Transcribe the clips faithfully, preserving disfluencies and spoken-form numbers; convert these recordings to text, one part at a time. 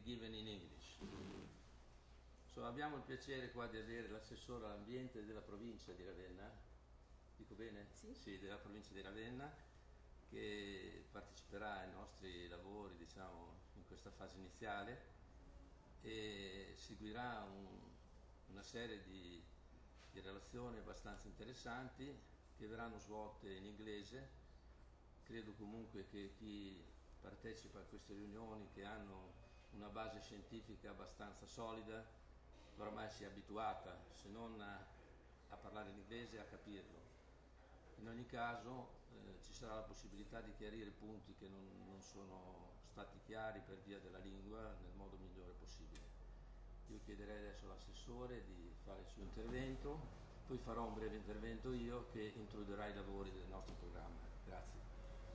given in English. So, abbiamo il piacere qua di avere l'assessore all'ambiente della provincia di Ravenna, dico bene? Sì. Sì, della provincia di Ravenna, che parteciperà ai nostri lavori, diciamo, in questa fase iniziale e seguirà un, una serie di, di relazioni abbastanza interessanti che verranno svolte in inglese. Credo comunque che chi partecipa a queste riunioni, che hanno una base scientifica abbastanza solida, oramai si è abituata, se non a, a parlare in inglese, a capirlo. In ogni caso eh, ci sarà la possibilità di chiarire punti che non, non sono stati chiari per via della lingua nel modo migliore possibile. Io chiederei adesso all'assessore di fare il suo intervento, poi farò un breve intervento io che introdurrà i lavori del nostro programma. Grazie.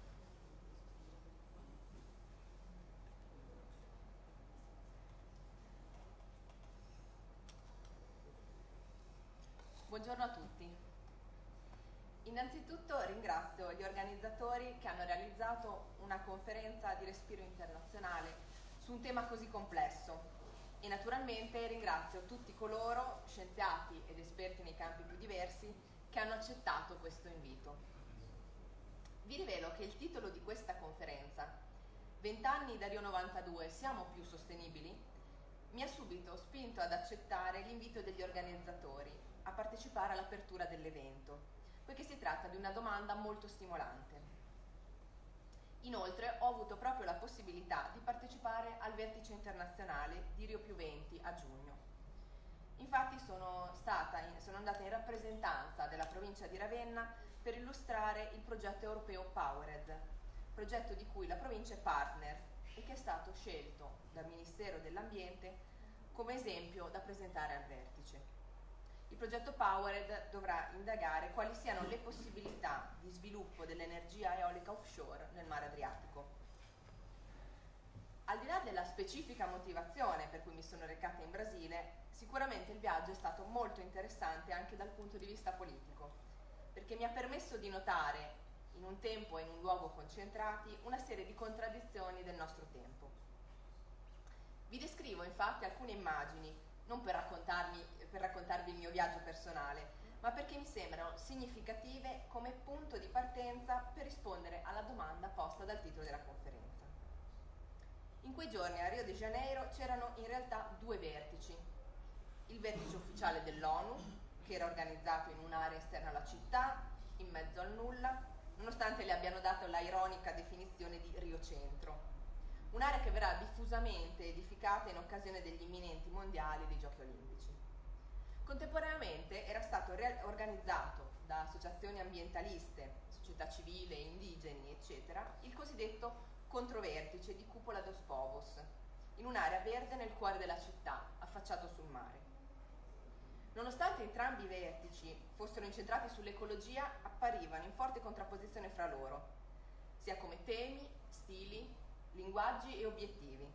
Buongiorno a tutti. Innanzitutto ringrazio gli organizzatori che hanno realizzato una conferenza di respiro internazionale su un tema così complesso e naturalmente ringrazio tutti coloro, scienziati ed esperti nei campi più diversi, che hanno accettato questo invito. Vi rivelo che il titolo di questa conferenza, vent'anni da Rio novantadue, siamo più sostenibili?, mi ha subito spinto ad accettare l'invito degli organizzatori a partecipare all'apertura dell'evento, poiché si tratta di una domanda molto stimolante. Inoltre ho avuto proprio la possibilità di partecipare al vertice internazionale di Rio più venti a giugno. Infatti sono, stata in, sono andata in rappresentanza della provincia di Ravenna per illustrare il progetto europeo Powered, progetto di cui la provincia è partner e che è stato scelto dal Ministero dell'Ambiente come esempio da presentare al vertice. Il progetto Powered dovrà indagare quali siano le possibilità di sviluppo dell'energia eolica offshore nel mare Adriatico. Al di là della specifica motivazione per cui mi sono recata in Brasile, sicuramente il viaggio è stato molto interessante anche dal punto di vista politico, perché mi ha permesso di notare in un tempo e in un luogo concentrati una serie di contraddizioni del nostro tempo. Vi descrivo infatti alcune immagini, non per, raccontarmi, per raccontarvi il mio viaggio personale, ma perché mi sembrano significative come punto di partenza per rispondere alla domanda posta dal titolo della conferenza. In quei giorni a Rio de Janeiro c'erano in realtà due vertici. Il vertice ufficiale dell'ONU, che era organizzato in un'area esterna alla città, in mezzo al nulla, nonostante le abbiano dato la ironica definizione di Rio Centro, un'area che verrà diffusamente edificata in occasione degli imminenti mondiali dei Giochi Olimpici. Contemporaneamente era stato organizzato da associazioni ambientaliste, società civile, indigeni, eccetera, il cosiddetto controvertice di Cupola dos Povos, in un'area verde nel cuore della città, affacciato sul mare. Nonostante entrambi i vertici fossero incentrati sull'ecologia, apparivano in forte contrapposizione fra loro, sia come temi, stili, linguaggi e obiettivi.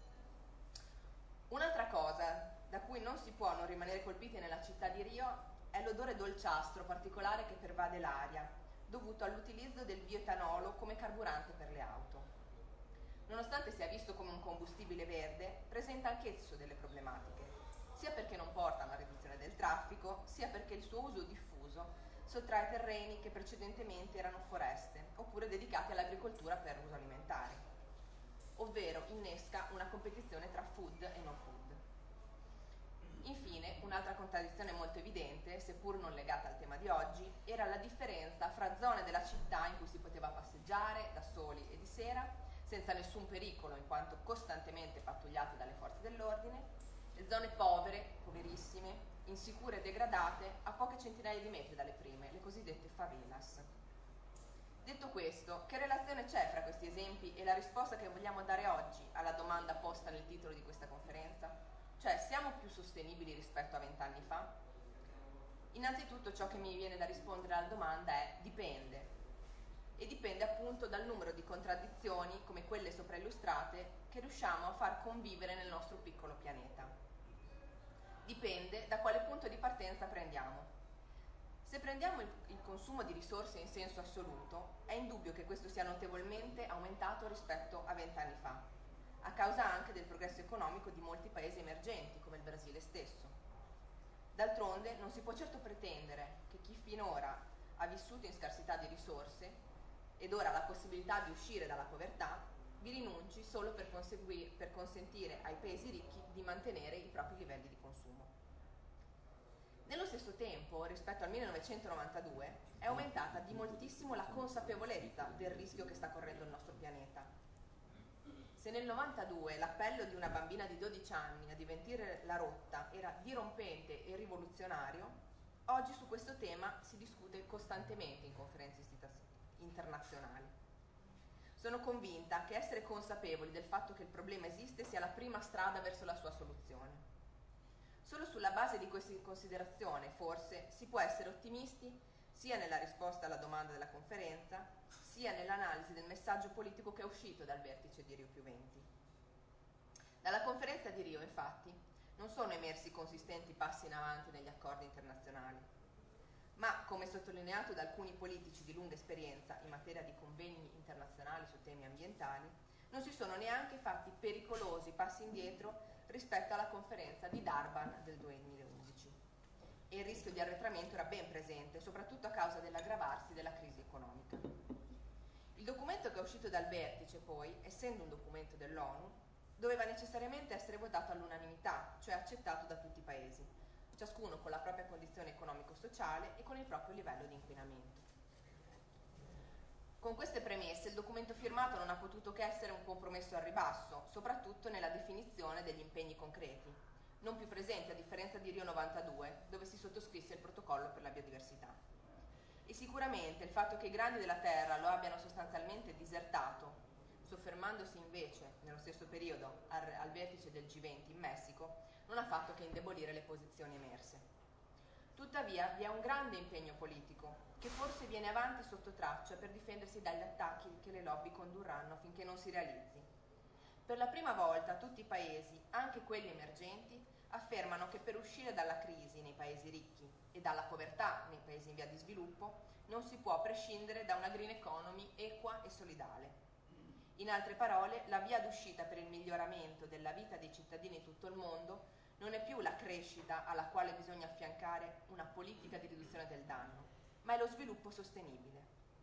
Un'altra cosa da cui non si può non rimanere colpiti nella città di Rio è l'odore dolciastro particolare che pervade l'aria, dovuto all'utilizzo del bioetanolo come carburante per le auto. Nonostante sia visto come un combustibile verde, presenta anch'esso delle problematiche, sia perché non porta a una riduzione del traffico, sia perché il suo uso diffuso sottrae terreni che precedentemente erano foreste, oppure dedicati all'agricoltura per uso alimentare, ovvero innesca una competizione tra food e non food. Infine, un'altra contraddizione molto evidente, seppur non legata al tema di oggi, era la differenza fra zone della città in cui si poteva passeggiare da soli e di sera, senza nessun pericolo in quanto costantemente pattugliate dalle forze dell'ordine, e zone povere, poverissime, insicure e degradate a poche centinaia di metri dalle prime, le cosiddette favelas. Detto questo, che relazione c'è fra questi esempi e la risposta che vogliamo dare oggi alla domanda posta nel titolo di questa conferenza? Cioè, siamo più sostenibili rispetto a vent'anni fa? Innanzitutto ciò che mi viene da rispondere alla domanda è dipende. E dipende appunto dal numero di contraddizioni, come quelle sopra illustrate, che riusciamo a far convivere nel nostro piccolo pianeta. Dipende da quale punto di partenza prendiamo. Se prendiamo il, il consumo di risorse in senso assoluto, è indubbio che questo sia notevolmente aumentato rispetto a vent'anni fa, a causa anche del progresso economico D'altronde non si può certo pretendere che chi finora ha vissuto in scarsità di risorse ed ora ha la possibilità di uscire dalla povertà vi rinunci solo per, per consentire ai paesi ricchi di mantenere i propri livelli di consumo. Nello stesso tempo, rispetto al millenovecentonovantadue, è aumentata di moltissimo la consapevolezza del rischio che sta correndo il nostro pianeta. Se nel novantadue l'appello di una bambina di dodici anni a divenire la rotta era dirompente e rivoluzionario, oggi su questo tema si discute costantemente in conferenze internazionali. Sono convinta che essere consapevoli del fatto che il problema esiste sia la prima strada verso la sua soluzione. Solo sulla base di questa considerazione, forse, si può essere ottimisti sia nella risposta alla domanda della conferenza, sia nell'analisi del messaggio politico che è uscito dal vertice di Rio più venti. Dalla conferenza di Rio, infatti, non sono emersi consistenti passi in avanti negli accordi internazionali, ma, come sottolineato da alcuni politici di lunga esperienza in materia di convegni internazionali su temi ambientali, non si sono neanche fatti pericolosi passi indietro rispetto alla conferenza di Durban del duemilaundici. E il rischio di arretramento era ben presente, soprattutto a causa dell'aggravarsi della crisi economica. Il documento che è uscito dal vertice, poi, essendo un documento dell'ONU, doveva necessariamente essere votato all'unanimità, cioè accettato da tutti i paesi, ciascuno con la propria condizione economico-sociale e con il proprio livello di inquinamento. Con queste premesse il documento firmato non ha potuto che essere un compromesso al ribasso, soprattutto nella definizione degli impegni concreti, non più presenti a differenza di Rio novantadue, dove si sottoscrisse il protocollo per la biodiversità. E sicuramente il fatto che i grandi della Terra lo abbiano sostanzialmente disertato, soffermandosi invece nello stesso periodo al, al vertice del G venti in Messico, non ha fatto che indebolire le posizioni emerse. Tuttavia vi è un grande impegno politico che forse viene avanti sotto traccia per difendersi dagli attacchi che le lobby condurranno finché non si realizzi. Per la prima volta tutti i paesi, anche quelli emergenti, affermano che per uscire dalla crisi nei paesi ricchi e dalla povertà nei paesi in via di sviluppo non si può prescindere da una green economy equa e solidale. In altre parole, la via d'uscita per il miglioramento della vita dei cittadini in tutto il mondo non è più la crescita alla quale bisogna affiancare una politica di riduzione del danno, ma è lo sviluppo sostenibile.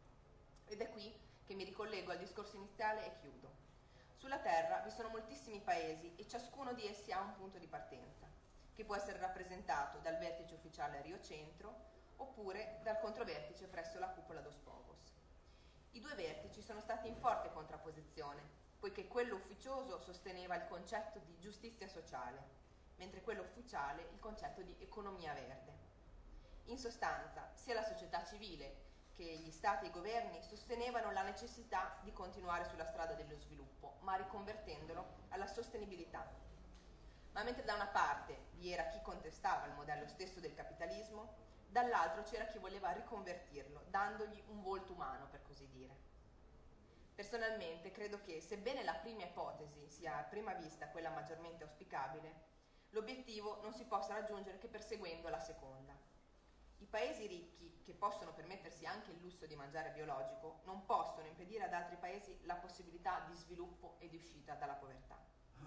Ed è qui che mi ricollego al discorso iniziale e chiudo. Sulla Terra vi sono moltissimi paesi e ciascuno di essi ha un punto di partenza, che può essere rappresentato dal vertice ufficiale a Rio Centro oppure dal controvertice presso la cupola dos Povos. I due vertici sono stati in forte contrapposizione, poiché quello ufficioso sosteneva il concetto di giustizia sociale, mentre quello ufficiale il concetto di economia verde. In sostanza, sia la società civile che gli stati e i governi sostenevano la necessità di continuare sulla strada dello sviluppo, ma riconvertendolo alla sostenibilità. Ma mentre da una parte vi era chi contestava il modello stesso del capitalismo, dall'altro c'era chi voleva riconvertirlo, dandogli un volto umano, per così dire. Personalmente credo che, sebbene la prima ipotesi sia a prima vista quella maggiormente auspicabile, l'obiettivo non si possa raggiungere che perseguendo la seconda. I paesi ricchi, che possono permettersi anche il lusso di mangiare biologico, non possono impedire ad altri paesi la possibilità di sviluppo e di uscita dalla povertà.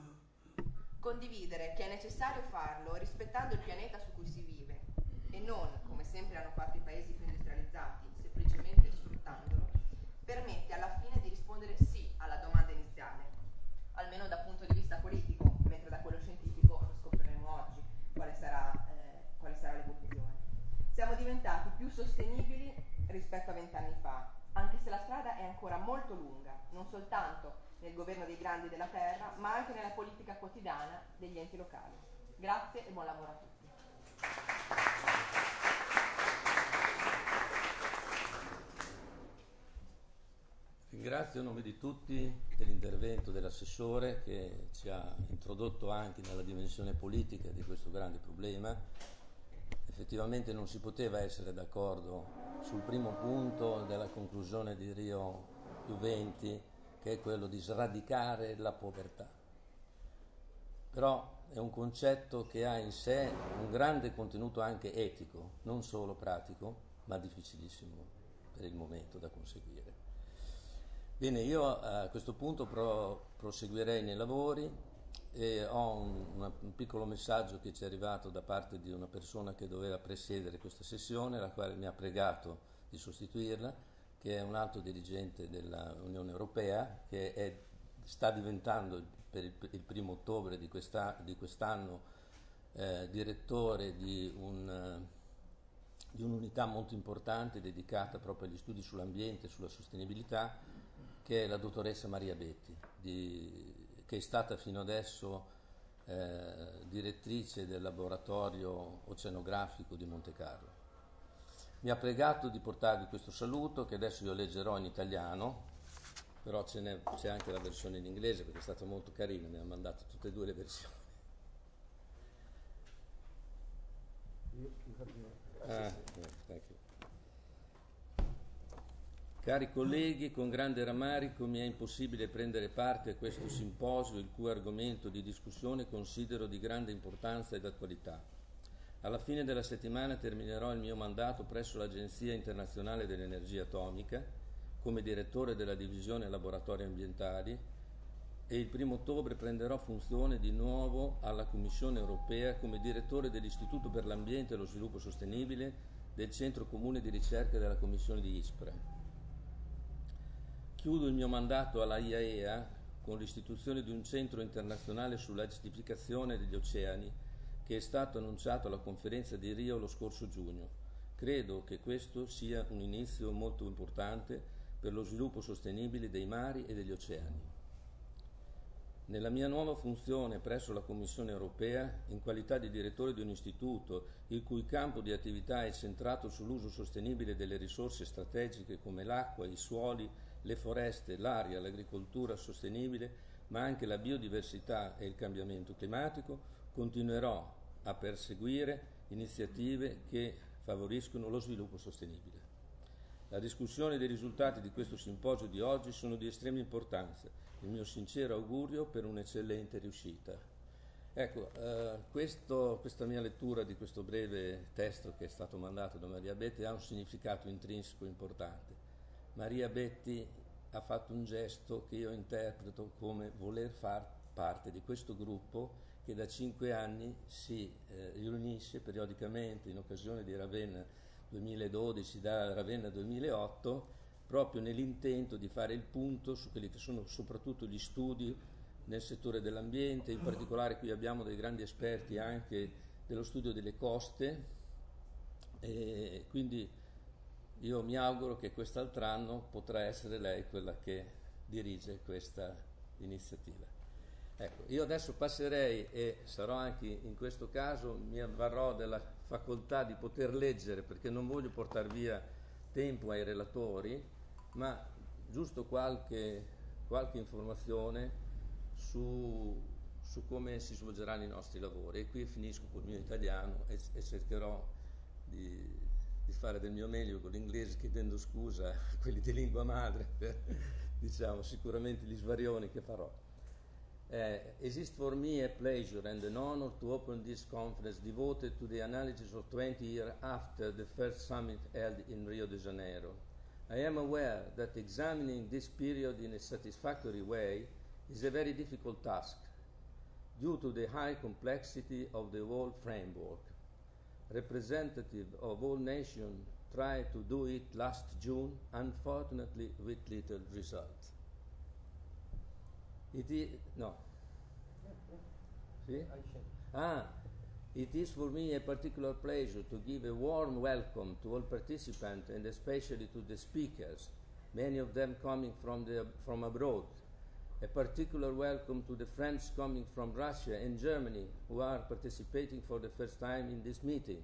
Condividere che è necessario farlo rispettando il pianeta su cui si vive e non, come sempre hanno fatto i paesi più industrializzati, semplicemente sfruttandolo, permette alla fine di rispondere sì alla domanda iniziale, almeno dal punto di vista politico, mentre da quello scientifico lo scopriremo oggi quale sarà, eh, quale sarà l'evoluzione. Siamo diventati più sostenibili rispetto a vent'anni fa, anche se la strada è ancora molto lunga, non soltanto nel governo dei grandi della terra, ma anche nella politica quotidiana degli enti locali. Grazie e buon lavoro a tutti. Ringrazio a nome di tutti dell'intervento dell'assessore che ci ha introdotto anche nella dimensione politica di questo grande problema. Effettivamente non si poteva essere d'accordo sul primo punto della conclusione di Rio più venti, che è quello di sradicare la povertà. Però è un concetto che ha in sé un grande contenuto anche etico, non solo pratico, ma difficilissimo per il momento da conseguire. Bene, io a questo punto pro, proseguirei nei lavori e ho un, una, un piccolo messaggio che ci è arrivato da parte di una persona che doveva presiedere questa sessione, la quale mi ha pregato di sostituirla, che è un alto dirigente dell'Unione Europea, che è, sta diventando per il, il primo ottobre di, questa, di quest'anno eh, direttore di, un, di un'unità molto importante dedicata proprio agli studi sull'ambiente e sulla sostenibilità, che è la dottoressa Maria Betti, di, che è stata fino adesso eh, direttrice del laboratorio oceanografico di Monte Carlo. Mi ha pregato di portarvi questo saluto, che adesso io leggerò in italiano, però ce n'è, c'è anche la versione in inglese, perché è stata molto carina, mi ha mandato tutte e due le versioni. Ah, thank you. Cari colleghi, con grande rammarico mi è impossibile prendere parte a questo simposio, il cui argomento di discussione considero di grande importanza ed attualità. Alla fine della settimana terminerò il mio mandato presso l'Agenzia Internazionale dell'Energia Atomica come direttore della divisione laboratori ambientali e il primo ottobre prenderò funzione di nuovo alla Commissione Europea come direttore dell'Istituto per l'Ambiente e lo Sviluppo Sostenibile del Centro Comune di Ricerca della Commissione di Ispra. Chiudo il mio mandato alla I A E A con l'istituzione di un centro internazionale sulla acidificazione degli oceani che è stato annunciato alla conferenza di Rio lo scorso giugno. Credo che questo sia un inizio molto importante per lo sviluppo sostenibile dei mari e degli oceani. Nella mia nuova funzione presso la Commissione Europea, in qualità di direttore di un istituto il cui campo di attività è centrato sull'uso sostenibile delle risorse strategiche come l'acqua, i suoli, le foreste, l'aria, l'agricoltura sostenibile, ma anche la biodiversità e il cambiamento climatico, continuerò a perseguire iniziative che favoriscono lo sviluppo sostenibile. La discussione dei risultati di questo simposio di oggi sono di estrema importanza. Il mio sincero augurio per un'eccellente riuscita. Ecco, eh, questo, questa mia lettura di questo breve testo che è stato mandato da Maria Betti ha un significato intrinseco importante. Maria Betti ha fatto un gesto che io interpreto come voler far parte di questo gruppo che da cinque anni si eh, riunisce periodicamente in occasione di Ravenna duemiladodici, da Ravenna duemilaotto, proprio nell'intento di fare il punto su quelli che sono soprattutto gli studi nel settore dell'ambiente. In particolare qui abbiamo dei grandi esperti anche dello studio delle coste, e quindi io mi auguro che quest'altro anno potrà essere lei quella che dirige questa iniziativa. Ecco, io adesso passerei, e sarò anche in questo caso, mi avvarrò della facoltà di poter leggere, perché non voglio portare via tempo ai relatori, ma giusto qualche, qualche informazione su, su come si svolgeranno i nostri lavori. E qui finisco col mio italiano e, e cercherò di, di fare del mio meglio con l'inglese, chiedendo scusa a quelli di lingua madre per, diciamo, sicuramente gli svarioni che farò. Uh, it is for me a pleasure and an honor to open this conference devoted to the analysis of twenty years after the first summit held in Rio de Janeiro. I am aware that examining this period in a satisfactory way is a very difficult task due to the high complexity of the whole framework. Representatives of all nations tried to do it last June, unfortunately with little result. It is, no. See? Ah, it is for me a particular pleasure to give a warm welcome to all participants and especially to the speakers, many of them coming from, the, from abroad. A particular welcome to the friends coming from Russia and Germany who are participating for the first time in this meeting,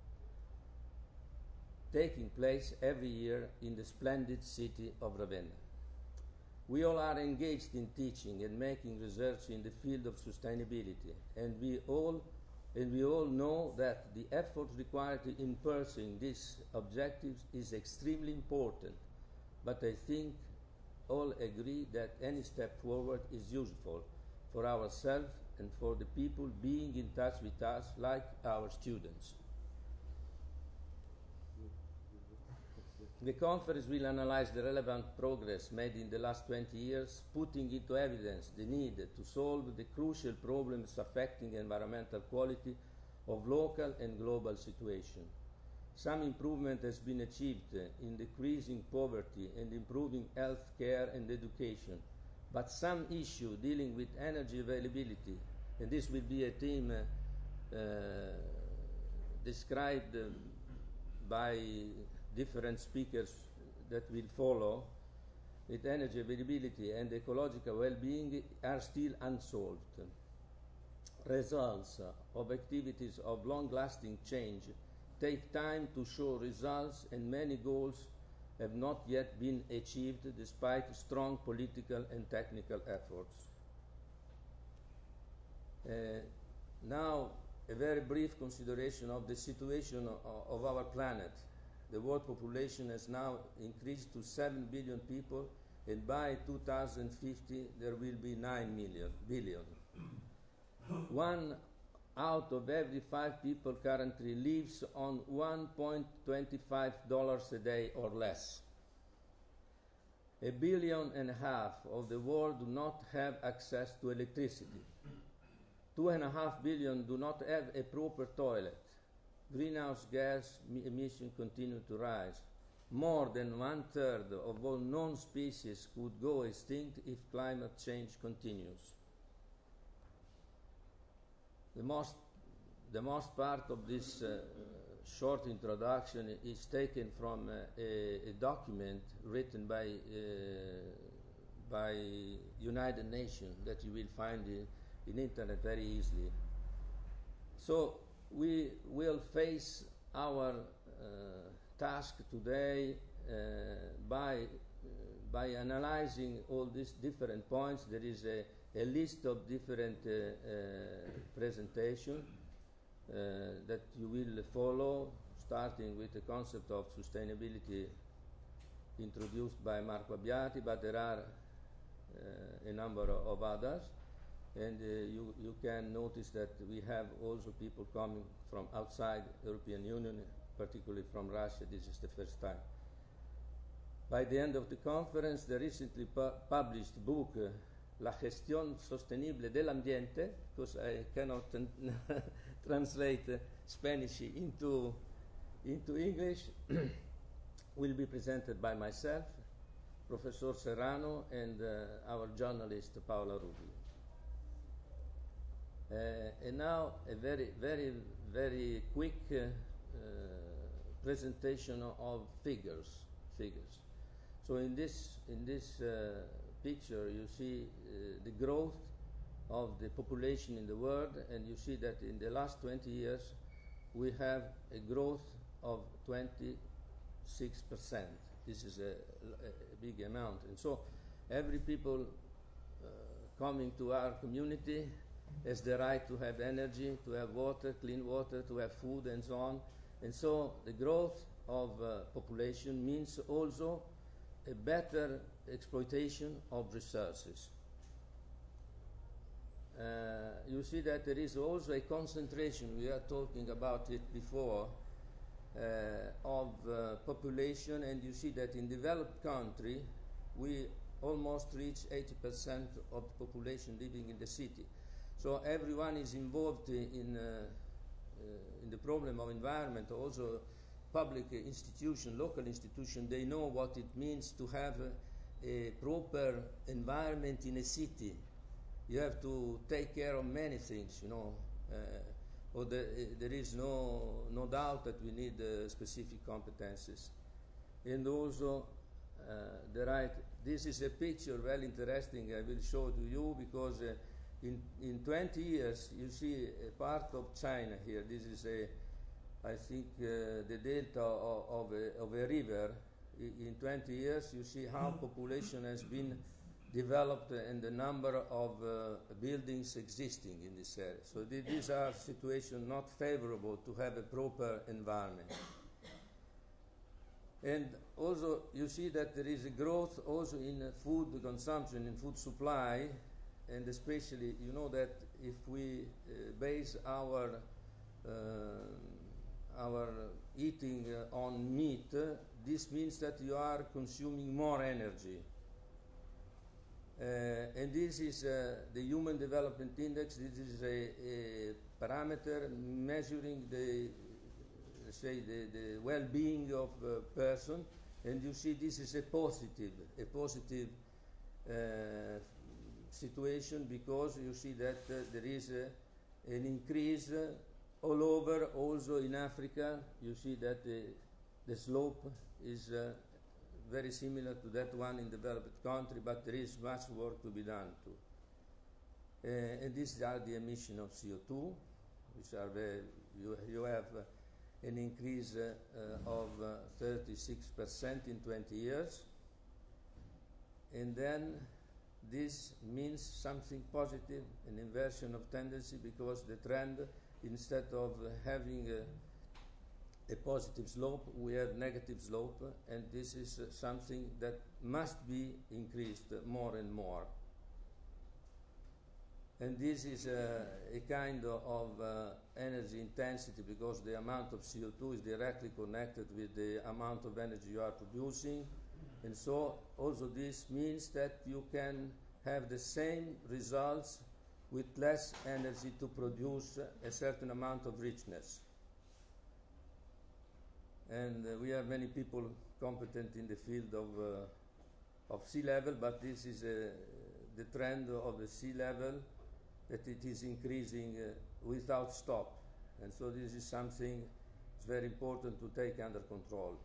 taking place every year in the splendid city of Ravenna. We all are engaged in teaching and making research in the field of sustainability, and we all, and we all know that the effort required in pursuing these objectives is extremely important, but I think all agree that any step forward is useful for ourselves and for the people being in touch with us, like our students. The conference will analyze the relevant progress made in the last twenty years, putting into evidence the need to solve the crucial problems affecting environmental quality of local and global situations. Some improvement has been achieved in decreasing poverty and improving health care and education, but some issue dealing with energy availability, and this will be a theme uh, described uh, by different speakers that will follow, with energy availability and ecological well-being are still unsolved. Results of activities of long-lasting change take time to show results, and many goals have not yet been achieved despite strong political and technical efforts. Uh, now, a very brief consideration of the situation of, of our planet. The world population has now increased to seven billion people, and by two thousand fifty there will be nine million, billion. One out of every five people currently lives on one point two five dollars a day or less. A billion and a half of the world do not have access to electricity. Two and a half billion do not have a proper toilet. Greenhouse gas emissions continue to rise. More than one-third of all known species could go extinct if climate change continues. The most, the most part of this uh, short introduction is taken from uh, a, a document written by, uh, by United Nations that you will find in, in internet very easily. So we will face our uh, task today uh, by, uh, by analyzing all these different points. There is a, a list of different uh, uh, presentations uh, that you will follow, starting with the concept of sustainability introduced by Marco Abbiati, but there are uh, a number of others. And uh, you, you can notice that we have also people coming from outside the European Union, particularly from Russia. This is the first time. By the end of the conference, the recently pu published book, uh, La gestión sostenible dell'ambiente, because I cannot translate uh, Spanish into, into English, will be presented by myself, Professor Serrano, and uh, our journalist, Paola Rubi. Uh, and now a very, very, very quick uh, uh, presentation of figures. Figures. So in this in this uh, picture, you see uh, the growth of the population in the world, and you see that in the last twenty years we have a growth of twenty-six percent. This is a, a big amount, and so every people uh, coming to our community has the right to have energy, to have water, clean water, to have food, and so on. And so the growth of uh, population means also a better exploitation of resources. Uh, you see that there is also a concentration, we are talking about it before, uh, of uh, population, and you see that in developed country we almost reach eighty percent of the population living in the city. So everyone is involved in, uh, uh, in the problem of environment. Also public institution, local institution, they know what it means to have a, a proper environment in a city. You have to take care of many things, you know. Uh, or the, uh, there is no, no doubt that we need uh, specific competences. And also uh, the right, this is a picture very interesting I will show to you, because uh, In, in twenty years, you see a part of China here. This is a, I think, uh, the delta of, of, a, of a river. I, in twenty years, you see how population has been developed and the number of uh, buildings existing in this area. So th these are situations not favorable to have a proper environment. And also, you see that there is a growth also in uh, food consumption, in food supply. And especially, you know that if we uh, base our uh, our eating uh, on meat, uh, this means that you are consuming more energy. Uh, and this is uh, the Human Development Index. This is a, a parameter measuring the, let's say, the, the well-being of a person. And you see this is a positive, a positive uh, situation, because you see that uh, there is uh, an increase uh, all over, also in Africa. You see that the, the slope is uh, very similar to that one in developed country, but there is much work to be done too. Uh, and these are the emission of C O two, which are very, you, you have uh, an increase uh, uh, of uh, thirty-six percent in twenty years. And then this means something positive, an inversion of tendency, because the trend, instead of having a, a positive slope, we have negative slope, and this is uh, something that must be increased more and more. And this is uh, a kind of uh, energy intensity, because the amount of C O two is directly connected with the amount of energy you are producing. And so also this means that you can have the same results with less energy to produce a certain amount of richness. And uh, we have many people competent in the field of, uh, of sea level, but this is uh, the trend of the sea level, that it is increasing uh, without stop. And so this is something that's very important to take under control.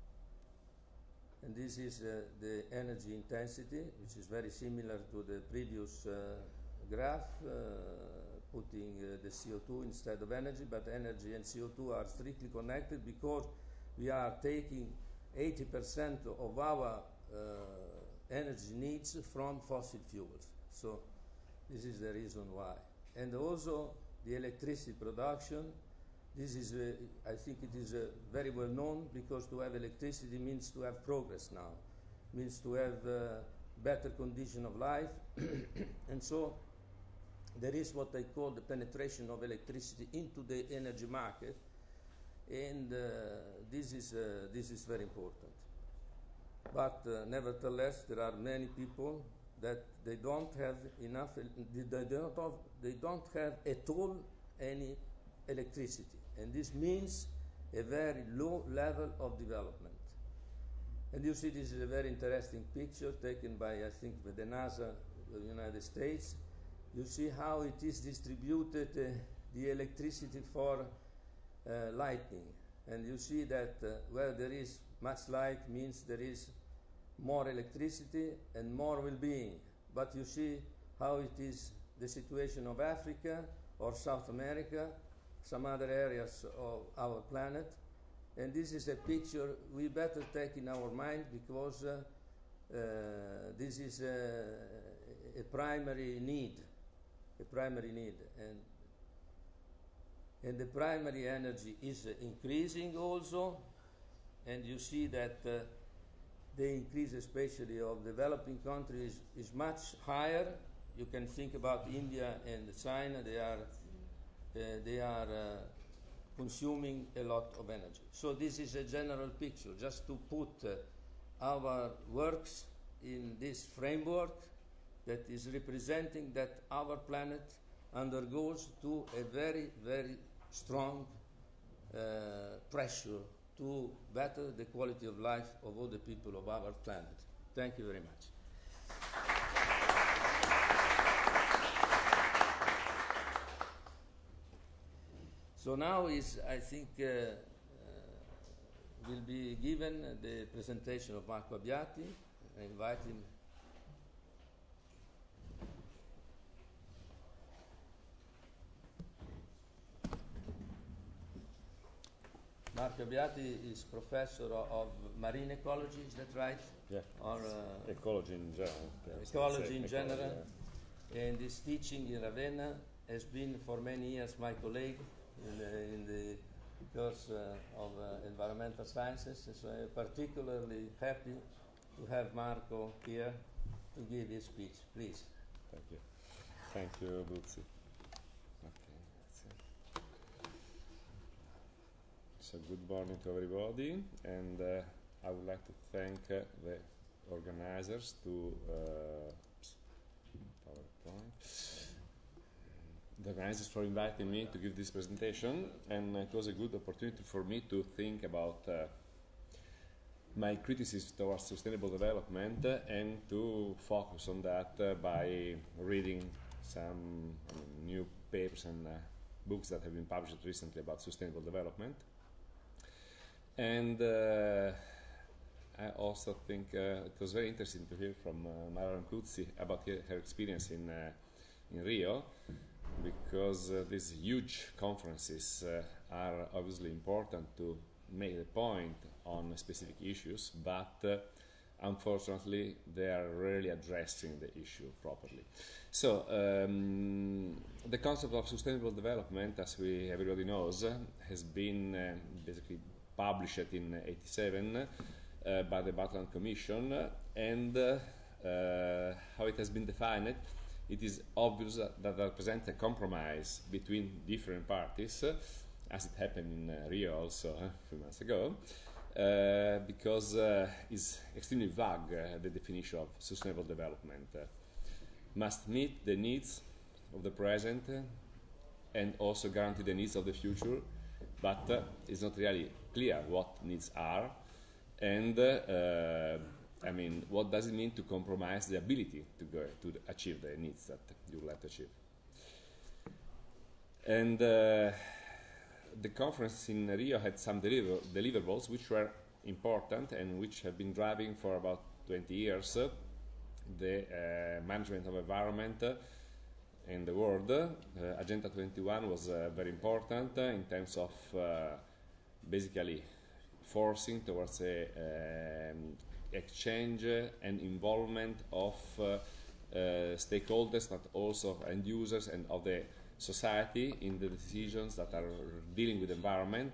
And this is uh, the energy intensity, which is very similar to the previous uh, graph, uh, putting uh, the C O two instead of energy, but energy and C O two are strictly connected, because we are taking eighty percent of our uh, energy needs from fossil fuels. So this is the reason why. And also the electricity production. This is, uh, I think it is uh, very well known, because to have electricity means to have progress now, means to have uh, better condition of life. And so there is what I call the penetration of electricity into the energy market, and uh, this is, uh, this is very important. But uh, nevertheless, there are many people that they don't have enough, they don't have, they don't have at all any electricity. And this means a very low level of development. And you see, this is a very interesting picture taken by, I think, the NASA of the United States. You see how it is distributed, uh, the electricity for uh, lighting. And you see that uh, where there is much light means there is more electricity and more well-being. But you see how it is the situation of Africa or South America, some other areas of our planet. And this is a picture we better take in our mind, because uh, uh, this is a, a primary need, a primary need. And, and the primary energy is uh, increasing also, and you see that uh, the increase especially of developing countries is much higher. You can think about India and China. They are Uh, they are uh, consuming a lot of energy. So this is a general picture, just to put uh, our works in this framework that is representing that our planet undergoes to a very, very strong uh, pressure to better the quality of life of all the people of our planet. Thank you very much. So now is, I think, uh, uh, will be given the presentation of Marco Abbiati. I invite him. Marco Abbiati is professor of marine ecology, is that right? Yeah. Or uh, ecology in general. Ecology in general, yeah. And is teaching in Ravenna, has been for many years my colleague in the, in the course uh, of uh, environmental sciences. So I'm particularly happy to have Marco here to give his speech. Please. Thank you. Thank you, Buzzi. Okay, that's it. So good morning to everybody, and uh, I would like to thank uh, the organizers to uh, PowerPoint. The organizers for inviting me to give this presentation, and it was a good opportunity for me to think about uh, my criticism towards sustainable development uh, and to focus on that uh, by reading some I mean, new papers and uh, books that have been published recently about sustainable development. And uh, I also think uh, it was very interesting to hear from uh, Mara Rampuzzi about her, her experience in, uh, in Rio, because uh, these huge conferences uh, are obviously important to make the point on specific issues, but uh, unfortunately they are rarely addressing the issue properly. So um, the concept of sustainable development, as we everybody knows, uh, has been uh, basically published in eighty-seven uh, by the Bartland Commission, and uh, uh, how it has been defined, it is obvious that that represents a compromise between different parties, uh, as it happened in uh, Rio also uh, a few months ago, uh, because uh, it's extremely vague, uh, the definition of sustainable development. Uh, must meet the needs of the present uh, and also guarantee the needs of the future, but uh, it's not really clear what needs are, and uh, uh, I mean, what does it mean to compromise the ability to go to achieve the needs that you would like to achieve? And uh, the conference in Rio had some deliver deliverables which were important and which have been driving for about twenty years uh, the uh, management of environment uh, in the world. Uh, Agenda twenty-one was uh, very important uh, in terms of uh, basically forcing towards a um, exchange and involvement of uh, uh, stakeholders, but also of end users and of the society in the decisions that are dealing with environment.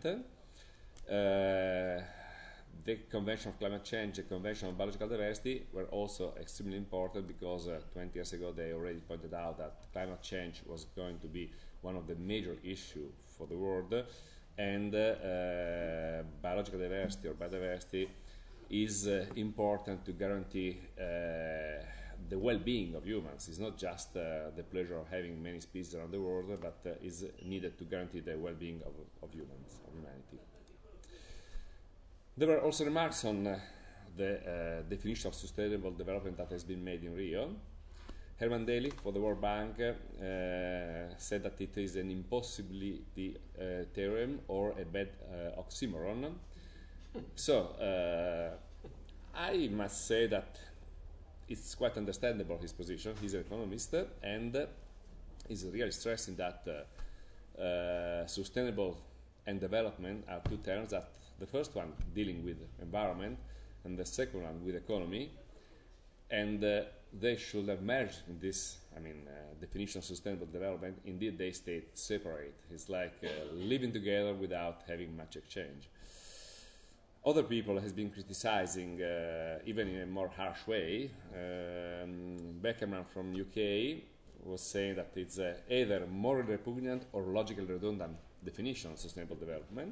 Uh, the Convention of Climate Change, the Convention of Biological Diversity were also extremely important, because uh, twenty years ago they already pointed out that climate change was going to be one of the major issues for the world, and uh, uh, biological diversity or biodiversity is uh, important to guarantee uh, the well-being of humans. It's not just uh, the pleasure of having many species around the world, but uh, is needed to guarantee the well-being of, of humans, of humanity. There were also remarks on uh, the uh, definition of sustainable development that has been made in Rio. Herman Daly for the World Bank uh, said that it is an impossibility uh, theorem or a bad uh, oxymoron. So uh, I must say that it's quite understandable, his position. He's an economist, uh, and uh, is really stressing that uh, uh, sustainable and development are two terms that the first one dealing with environment and the second one with economy, and uh, they should have merged in this, I mean, uh, definition of sustainable development. Indeed, they stay separate. It's like uh, living together without having much exchange. Other people has been criticizing, uh, even in a more harsh way. Um, Beckerman from U K was saying that it's uh, either morally repugnant or logically redundant definition of sustainable development.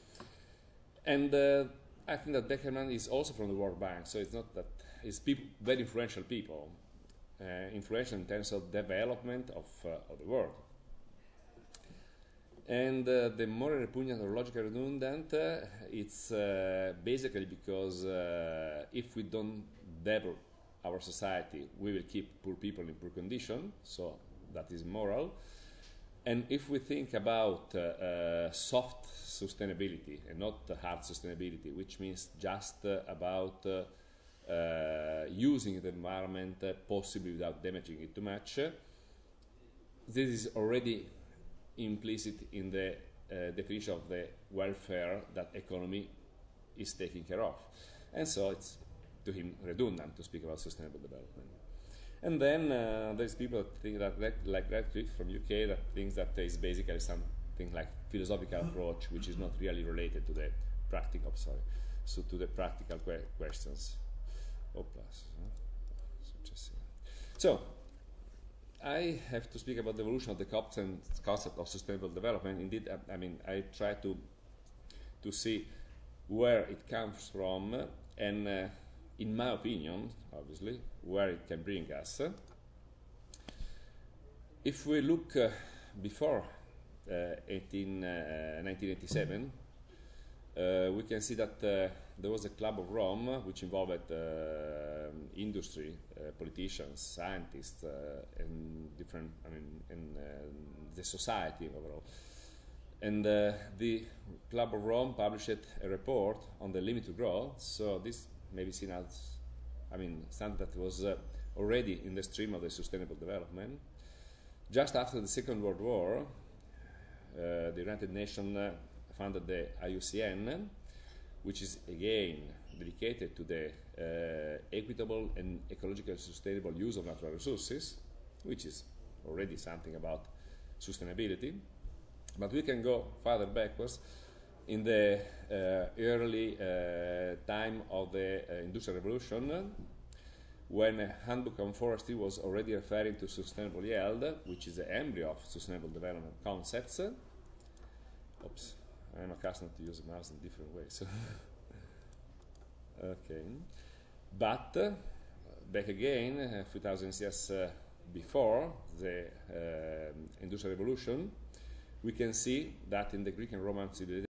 And uh, I think that Beckerman is also from the World Bank, so it's not that it's people, very influential people, uh, influential in terms of development of, uh, of the world. And uh, the morally repugnant or logically redundant, uh, it's uh, basically because uh, if we don't develop our society, we will keep poor people in poor condition, so that is moral. And if we think about uh, uh, soft sustainability and not uh, hard sustainability, which means just uh, about uh, uh, using the environment uh, possibly without damaging it too much, uh, this is already implicit in the uh, definition of the welfare that economy is taking care of. And so it's, to him, redundant to speak about sustainable development. And then uh, there's people that think that, like Radcliffe from U K, that thinks that there is basically something like philosophical approach, which is not really related to the practical, sorry, so to the practical que questions. Oh, plus. So, I have to speak about the evolution of the concept of sustainable development. Indeed, I, I mean, I try to to see where it comes from and, uh, in my opinion, obviously, where it can bring us. If we look uh, before uh, eighteen, uh, nineteen eighty-seven, uh, we can see that uh, there was a Club of Rome which involved uh, industry, uh, politicians, scientists, uh, and different, I mean, and uh, the society overall. And uh, the Club of Rome published a report on the limit to growth. So this may be seen as, I mean, something that was uh, already in the stream of the sustainable development. Just after the Second World War, uh, the United Nations uh, founded the I U C N, which is again dedicated to the uh, equitable and ecologically sustainable use of natural resources, which is already something about sustainability. But we can go further backwards in the uh, early uh, time of the uh, Industrial Revolution, when a handbook on forestry was already referring to sustainable yield, which is the embryo of sustainable development concepts. Oops, I'm accustomed to use the mouse in different ways. Okay, but uh, back again, a few thousand years uh, before the uh, Industrial Revolution, we can see that in the Greek and Roman civilization,